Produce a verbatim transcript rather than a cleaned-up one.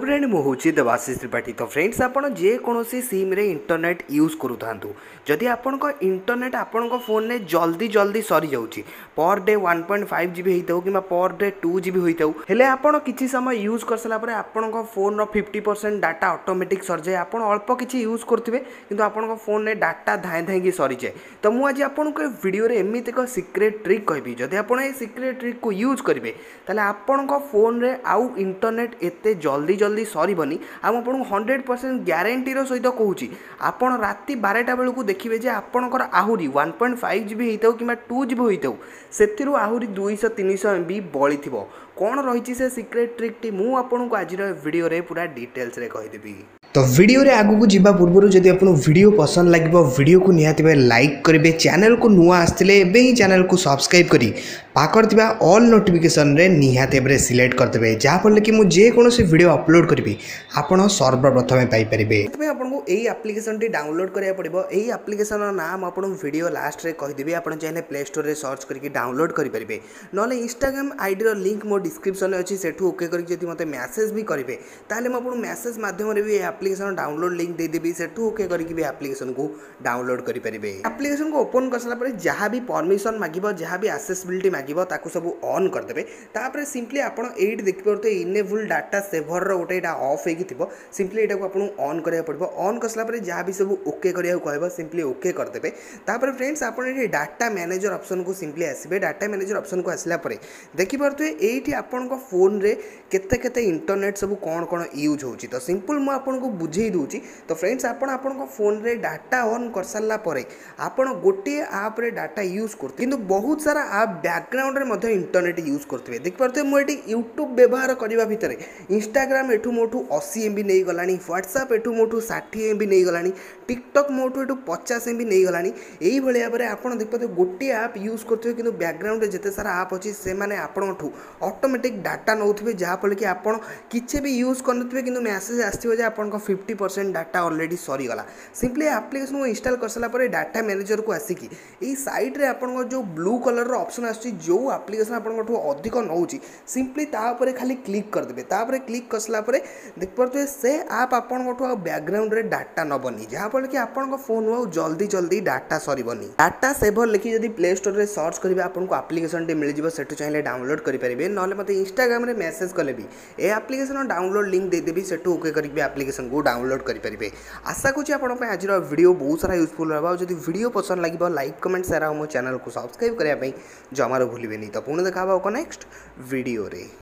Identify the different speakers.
Speaker 1: Friend मु हूँ देवाशीष त्रिपाठी। तो फ्रेंड्स आपड़ जेकोसी सिम रे इंटरनेट यूज करूँ जदि आपण इंटरनेट आपण फोन में जल्दी जल्दी सरी जाऊँगी per day one point five GB होता कि पर डे टू जीबी होता है आपड़ किसी समय यूज कर सारापर आपण phone fifty percent data automatic सर जाए। आप अल्प किसी यूज करेंगे कि आपण फोन में डाटा धाए धाई सरी जाए। तो मुझे आपको वीडियो एमती एक सिक्रेट ट्रिक कहबी जदि आप सिक्रेट ट्रिक को यूज करेंगे ताले आपण फोन रे आउ इंटरनेट एते जल्दी जल्दी सरबनी। आपको हंड्रेड परसेंट ग्यारंटीर सहित कहूँ आपड़ राति बारटा बेलू देखिए जे आपणकर आहरी वन पॉइंट फाइव जीबी होता कि टू जीबी होता से आहरी दुईश तीन सौ एम बी बड़ी थी। कौन रही से सिक्रेट ट्रिक टी मुझे आपको आज वीडियो रे पूरा डिटेल्स रे कहीदेवी। तो वीडियो रे आगु को जीवा पूर्व जदि आपको वीडियो पसंद लगे वीडियो को निहाती लाइक करेंगे, चैनल को नुआ आसते ही चैनल को सब्सक्राइब करी पाकर थिबा ऑल नोटिफिकेशन रे निहाती भाव सिलेक्ट करदे जहाँफल कि मुझे जेकोसी वीडियो अपलोड करी आपड़ सर्वप्रथम पाइपर। आपको यही आप्लिकेसन टी डाउनलोड करा पड़ो। यही आप्लिकेसन नाम आपको वीडियो लास्ट रे कहीदेवी। आप चाहिए प्ले स्टोर रे सर्च करके डाउनलोड करेंगे ना इंस्टाग्राम आईडी लिंक मो डिस्क्रिप्शन अच्छी से ओके करके मत मैसेज भी करेंगे ताले आपको मैसेज मध्यम भी एप्लिकेशन डाउनलोड लिंक देदेवी से ओके करके भी एप्लिकेशन को डाउनलोड करेंगे। एप्लिकेशन को ओपन कर सारा जहाँ भी परमिशन मांगिब जहाँ भी एक्सेसिबिलिटी मांगिब ताकू सब ऑन करदे। तापर सिंपली आपन एट देखि परते इनेबल डाटा सेवर रो गोटे ऑफ होगी थी सिंपली एटा को आपन ऑन करिया पड़बो। ऑन करसला परे जहाँ भी सब ओके करिया कहबो सिंपली ओके करदेबे। तापर फ्रेंड्स आपन एठी डाटा मैनेजर ऑप्शन को सिंपली आसीबे। डाटा मैनेजर ऑप्शन को आसला परे देखि परते एठी आपन को फोन रे केते केते इंटरनेट सब कोन कोन यूज होची। तो सिंपल मु आपन को बुझेई दूची। तो फ्रेंड्स आपन आपन को फोन रे डाटा ऑन कर सारला परे आपन गोटे ऐप रे डाटा यूज करते किंतु बहुत सारा ऐप बैकग्राउंड रे मध्ये इंटरनेट यूज करते। देख पारते मुझे यूट्यूब व्यवहार करने भितर इंस्टाग्राम एठू मोठू अशी एम बी नहीं गलानी, व्हाट्सएप एठू मोठू षाठी एम बी नहीं गलानी, टिकटक मोठू एठू पचास एम बी नहीं गलानी। यही भाई भाव में आप देखते गोटे ऐप यूज करते कि बैकग्राउंड में जिते सारा ऐप अच्छी से आपठू ऑटोमेटिक डाटा नौथे जहाँफल कि आप किसी भी यूज करते कि मैसेज आसो आप फिफ्टी परसेंट डाटा ऑलरेडी सरीगला। सिंपली एप्लिकेशन को इंस्टॉल कर सारा डाटा मैनेजर को आसिकी यही साइड रे आपन जो ब्लू कलर ऑप्शन आसी जो एप्लिकेशन आपन अधिक नौची सिंपली तापर खाली क्लिक करदे। तापर क्लिक करसला परे देख पारे से ऐप आपन बैकग्राउंड रे डाटा नबनी जहाँफल कि आपन फोन आउ जल्दी जल्दी डाटा सरबनी। डाटा सेवर लिखी जब प्ले स्टोर रे सर्च करेंगे आपको एप्लिकेशन टी मिल जाए सेठू चाहिए डाउनलोड करेंगे ना मत इंस्टाग्राम रे मैसेज कले भी ए एप्लिकेशन डाउनलोड लिंक देदेवी सेठू ओके करके एप्लिकेशन को डाउनलोड करेंगे। आशा करूँ आप आज वीडियो बहुत सारा यूजफुल रहा। जब वीडियो पसंद लगे लाइक कमेंट शेयर और मो चैनल को सब्सक्राइब करने जमार भूलें। तो पुणी देखा नेक्स्ट वीडियो रे।